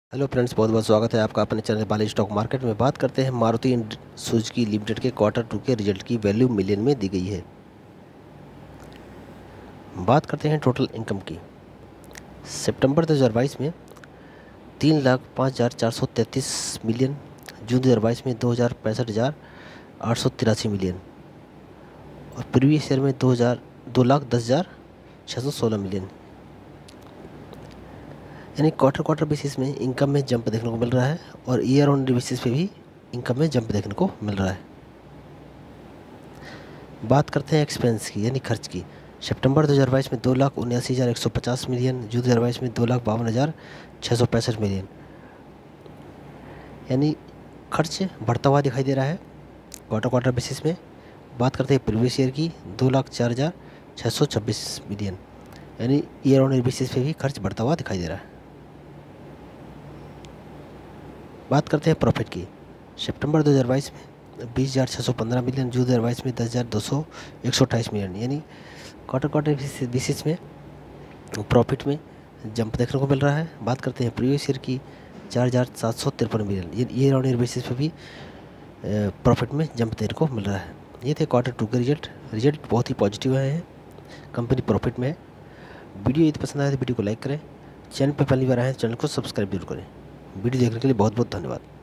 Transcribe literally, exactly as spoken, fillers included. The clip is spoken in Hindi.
हेलो फ्रेंड्स, बहुत बहुत स्वागत है आपका अपने चैनल बाली स्टॉक मार्केट में। बात करते हैं मारुति सुजुकी लिमिटेड के क्वार्टर टू के रिजल्ट की। वैल्यू मिलियन में दी गई है। बात करते हैं टोटल इनकम की। सितंबर दो हज़ार बाईस में तीन लाख पाँच हज़ार चार सौ तैंतीस मिलियन, जून दो हज़ार बाईस में दो हज़ार पैंसठ हज़ार आठ सौ तिरासी मिलियन और प्रीवियस ईयर में दो हज़ार दो लाख दस हज़ार छः सौ सोलह मिलियन। यानी क्वार्टर क्वार्टर बेसिस में इनकम में जंप देखने को मिल रहा है और ईयर ऑन बेसिस पे भी इनकम में जंप देखने को मिल रहा है। बात करते हैं एक्सपेंस की, यानी खर्च की। सितंबर दो हज़ार बाईस में दो लाख उन्यासी हज़ार एक सौ पचास मिलियन, जून दो हज़ार बाईस में दो लाख बावन हज़ार छः सौ पैंसठ मिलियन। यानी खर्च बढ़ता हुआ दिखाई दे रहा है क्वार्टर क्वार्टर बेसिस में। बात करते हैं प्रीवियस ईयर की, दो लाख चार हज़ार छः सौ छब्बीस मिलियन। यानी ईयर ऑन ईयर बेसिस पे भी खर्च बढ़ता हुआ दिखाई दे रहा है। बात करते हैं प्रॉफिट की। सितंबर दो हज़ार बाईस में बीस हज़ार छः सौ पंद्रह मिलियन, जून दो हज़ार बाईस में दस हज़ार दो सौ एक सौ अट्ठाईस मिलियन। यानी क्वार्टर क्वार्टर बेसिस में प्रॉफिट में जंप देखने को मिल रहा है। बात करते हैं प्रीवियस ईयर की, चार हज़ार सात सौ तिरपन मिलियन। ये ईयर ऑन ईयर बेसिस पे भी प्रॉफिट में जंप देखने को मिल रहा है। ये थे क्वार्टर टू के रिजल्ट। रिजल्ट बहुत ही पॉजिटिव आए हैं, कंपनी प्रॉफिट में है। वीडियो यदि पसंद आए तो वीडियो को लाइक करें। चैनल पर पहली बार आए हैं तो चैनल को सब्सक्राइब जरूर करें। वीडियो देखने के लिए बहुत बहुत धन्यवाद।